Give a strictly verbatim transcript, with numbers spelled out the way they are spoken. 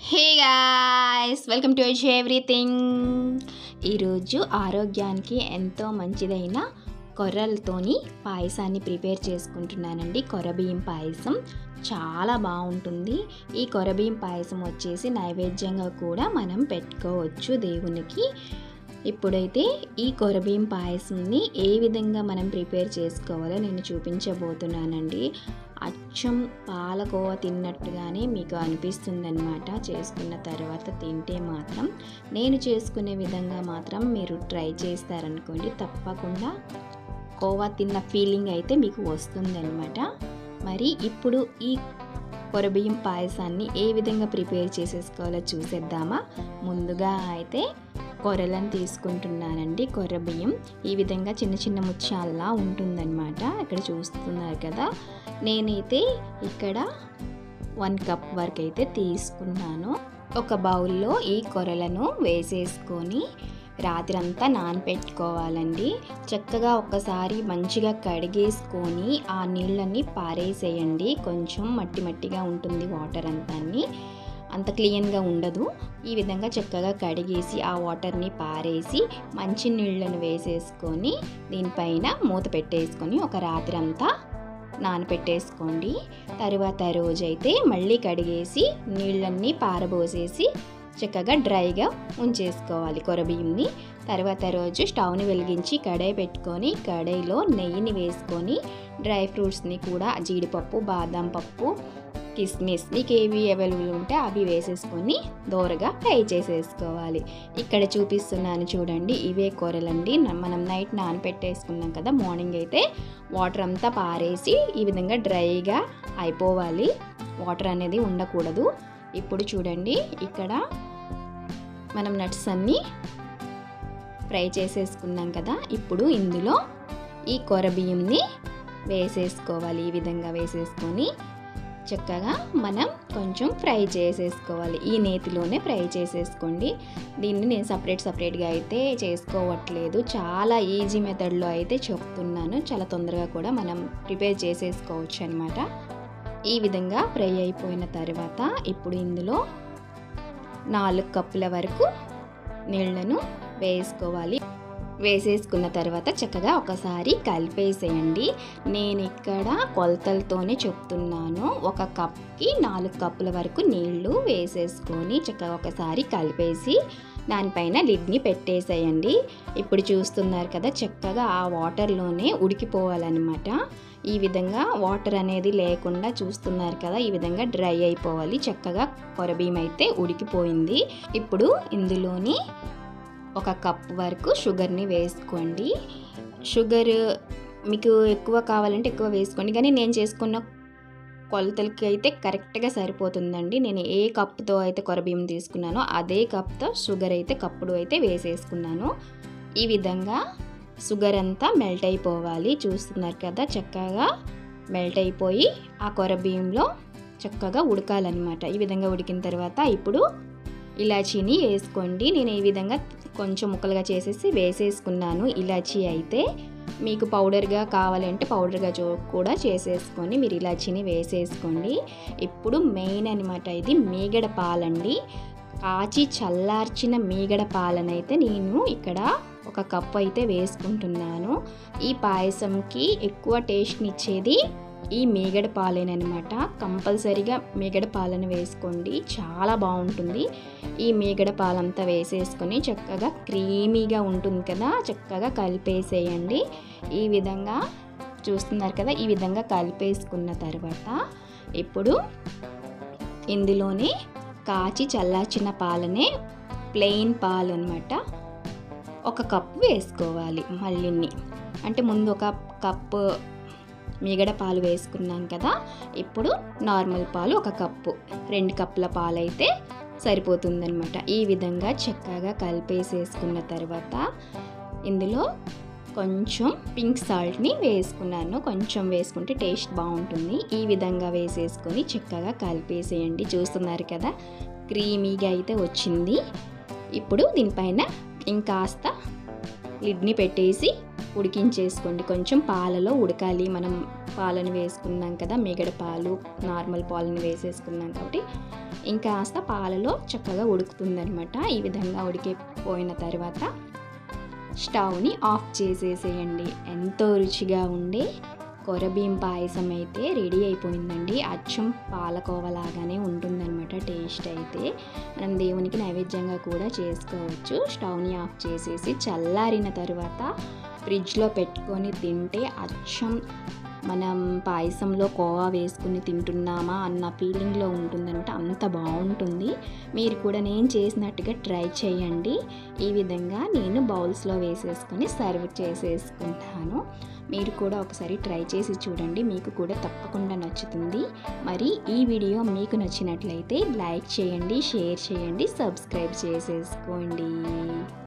Hey guys, welcome to everything. ఈరోజు ఆరోగ్యానికి ఎంతో మంచిదైన కొర్రలతోని పాయసాన్ని ప్రిపేర్ చేసుకుంటున్నానండి. కొర్రబియ్యం పాయసం చాలా బాగుంటుంది. ఈ కొర్రబియ్యం పాయసం వచ్చేసి నైవేద్యంగా కూడా మనం పెట్టుకోవచ్చు దేవునికి. ఇప్పుడైతే ఈ కొర్రబియ్యం పాయసాన్ని ఏ విధంగా మనం ప్రిపేర్ చేసుకోవాలో నేను చూపించబోతున్నానండి. అచ్చం పాలకోవ తిన్నట్టుగానే మీకు అనిపిస్తుంది అన్నమాట. చేసుకున్న తర్వాత తింటే మాత్రం నేను చేసుకునే విధంగా మాత్రం మీరు ట్రై చేస్తారనుకోండి, తప్పకుండా కోవా తిన్న ఫీలింగ్ అయితే మీకు వస్తుందన్నమాట. మరి ఇప్పుడు ఈ కొర్రబియ్యం పాయసాన్ని ఏ విధంగా ప్రిపేర్ చేసేసుకోవాలో చూసేద్దామా. ముందుగా అయితే కొర్రలను తీసుకుంటున్నానండి. కొర్రబియ్యం ఈ విధంగా చిన్న చిన్న ముత్యాల్లా ఉంటుందన్నమాట. ఇక్కడ చూస్తున్నారు కదా, నేనైతే ఇక్కడ వన్ కప్ వరకు అయితే తీసుకున్నాను. ఒక బౌల్లో ఈ కొర్రలను వేసేసుకొని రాత్రంతా నానపెట్టుకోవాలండి. చక్కగా ఒక్కసారి మంచిగా కడిగేసుకొని ఆ నీళ్ళని పారేసేయండి. కొంచెం మట్టి మట్టిగా ఉంటుంది, వాటర్ అంతా అంత క్లీన్గా ఉండదు. ఈ విధంగా చక్కగా కడిగేసి ఆ వాటర్ని పారేసి మంచి నీళ్ళను వేసేసుకొని దీనిపైన మూత పెట్టేసుకొని ఒక రాత్రి అంతా నానపెట్టేసుకోండి. తర్వాత రోజైతే మళ్ళీ కడిగేసి నీళ్ళన్నీ పారబోసేసి చక్కగా డ్రైగా ఉంచేసుకోవాలి కొర్రబియ్యంని. తర్వాత రోజు స్టవ్ని వెలిగించి కడాయి పెట్టుకొని కడాయిలో నెయ్యిని వేసుకొని డ్రై ఫ్రూట్స్ని కూడా జీడిపప్పు, బాదం పప్పు, కిస్మిస్ మీకు ఏవి అవైలబుల్ ఉంటే అవి వేసేసుకొని దోరగా ఫ్రై చేసేసుకోవాలి. ఇక్కడ చూపిస్తున్నాను చూడండి, ఇవే కొర్రలండి. మనం నైట్ నానపెట్టేసుకున్నాం కదా, మార్నింగ్ అయితే వాటర్ అంతా పారేసి ఈ విధంగా డ్రైగా అయిపోవాలి, వాటర్ అనేది ఉండకూడదు. ఇప్పుడు చూడండి, ఇక్కడ మనం నట్స్ అన్నీ ఫ్రై చేసేసుకున్నాం కదా. ఇప్పుడు ఇందులో ఈ కొర్రబియ్యంని వేసేసుకోవాలి. ఈ విధంగా వేసేసుకొని చక్కగా మనం కొంచెం ఫ్రై చేసేసుకోవాలి. ఈ నేతిలోనే ఫ్రై చేసేసుకోండి. దీన్ని నేను సపరేట్ సపరేట్గా అయితే చేసుకోవట్లేదు, చాలా ఈజీ మెథడ్లో అయితే చెప్తున్నాను. చాలా తొందరగా కూడా మనం ప్రిపేర్ చేసేసుకోవచ్చు అనమాట. ఈ విధంగా ఫ్రై అయిపోయిన తర్వాత ఇప్పుడు ఇందులో నాలుగు కప్పుల వరకు నీళ్లను వేసుకోవాలి. వేసేసుకున్న తర్వాత చక్కగా ఒకసారి కలిపేసేయండి. నేను ఇక్కడ కొలతలతోనే చెప్తున్నాను. ఒక కప్కి నాలుగు కప్పుల వరకు నీళ్లు వేసేసుకొని చక్కగా ఒకసారి కలిపేసి దానిపైన లిడ్ని పెట్టేసేయండి. ఇప్పుడు చూస్తున్నారు కదా, చక్కగా ఆ వాటర్లోనే ఉడికిపోవాలన్నమాట. ఈ విధంగా వాటర్ అనేది లేకుండా చూస్తున్నారు కదా, ఈ విధంగా డ్రై అయిపోవాలి. చక్కగా కొర్రబియ్యం అయితే ఉడికిపోయింది. ఇప్పుడు ఇందులోని ఒక కప్ వరకు షుగర్ని వేసుకోండి. షుగర్ మీకు ఎక్కువ కావాలంటే ఎక్కువ వేసుకోండి, కానీ నేను చేసుకున్న కొలతలకి అయితే కరెక్ట్గా సరిపోతుందండి. నేను ఏ కప్తో అయితే కొర్రబియ్యం తీసుకున్నానో అదే కప్తో షుగర్ అయితే కప్పుడు అయితే వేసేసుకున్నాను. ఈ విధంగా షుగర్ అంతా మెల్ట్ అయిపోవాలి. చూస్తున్నారు కదా, చక్కగా మెల్ట్ అయిపోయి ఆ కొర్రబియ్యంలో చక్కగా ఉడకాలన్నమాట. ఈ విధంగా ఉడికిన తర్వాత ఇప్పుడు ఇలాచీని వేసుకోండి. నేను ఈ విధంగా కొంచెం ముక్కలుగా చేసేసి వేసేసుకున్నాను. ఇలాచీ అయితే మీకు పౌడర్గా కావాలంటే పౌడర్గా కూడా చేసేసుకొని మీరు ఇలాచీని వేసేసుకోండి. ఇప్పుడు మెయిన్ అనమాట, ఇది మీగడ పాలండి. కాచి చల్లార్చిన మీగడ పాలనైతే నేను ఇక్కడ ఒక కప్పు అయితే వేసుకుంటున్నాను. ఈ పాయసంకి ఎక్కువ టేస్ట్ని ఇచ్చేది ఈ మీగడ పాలేనమాట. కంపల్సరీగా మీగడ పాలను వేసుకోండి, చాలా బాగుంటుంది. ఈ మీగడ పాలంతా వేసేసుకొని చక్కగా క్రీమీగా ఉంటుంది కదా, చక్కగా కలిపేసేయండి. ఈ విధంగా చూస్తున్నారు కదా, ఈ విధంగా కలిపేసుకున్న తర్వాత ఇప్పుడు ఇందులోనే కాచి చల్లార్చిన పాలనే, ప్లెయిన్ పాలు అనమాట, ఒక కప్పు వేసుకోవాలి. మళ్ళీ అంటే ముందు ఒక కప్పు మీగడ పాలు వేసుకున్నాం కదా, ఇప్పుడు నార్మల్ పాలు ఒక కప్పు, రెండు కప్పుల పాలు అయితే సరిపోతుందన్నమాట. ఈ విధంగా చక్కగా కలిపేసేసుకున్న తర్వాత ఇందులో కొంచెం పింక్ సాల్ట్ని వేసుకున్నాను. కొంచెం వేసుకుంటే టేస్ట్ బాగుంటుంది. ఈ విధంగా వేసేసుకొని చక్కగా కలిపేసేయండి. చూస్తున్నారు కదా, క్రీమీగా అయితే వచ్చింది. ఇప్పుడు దీనిపైన ఇంకాస్త లిడ్ని పెట్టేసి ఉడికించేసుకోండి. కొంచెం పాలలో ఉడకాలి. మనం పాలను వేసుకున్నాం కదా, మిగడ పాలు నార్మల్ పాలను వేసేసుకున్నాం కాబట్టి ఇంకాస్త పాలలో చక్కగా ఉడుకుతుందనమాట. ఈ విధంగా ఉడికిపోయిన తర్వాత స్టవ్ని ఆఫ్ చేసేసేయండి. ఎంతో రుచిగా ఉండే కొర్రబియ్యం పాయసం అయితే రెడీ అయిపోయిందండి. అచ్చం పాలకోవలాగానే ఉంటుందన్నమాట టేస్ట్ అయితే. మనం దేవునికి నైవేద్యంగా కూడా చేసుకోవచ్చు. స్టవ్ని ఆఫ్ చేసేసి చల్లారిన తర్వాత ఫ్రిడ్జ్లో పెట్టుకొని తింటే అచ్చం మనం పాయసంలో కోవా వేసుకుని తింటున్నామా అన్న ఫీలింగ్లో ఉంటుందన్నమాట. అంత బాగుంటుంది. మీరు కూడా నేను చేసినట్టుగా ట్రై చేయండి. ఈ విధంగా నేను బౌల్స్లో వేసేసుకొని సర్వ్ చేసేసుకుంటాను. మీరు కూడా ఒకసారి ట్రై చేసి చూడండి, మీకు కూడా తప్పకుండా నచ్చుతుంది. మరి ఈ వీడియో మీకు నచ్చినట్లయితే లైక్ చేయండి, షేర్ చేయండి, సబ్స్క్రైబ్ చేసేసుకోండి.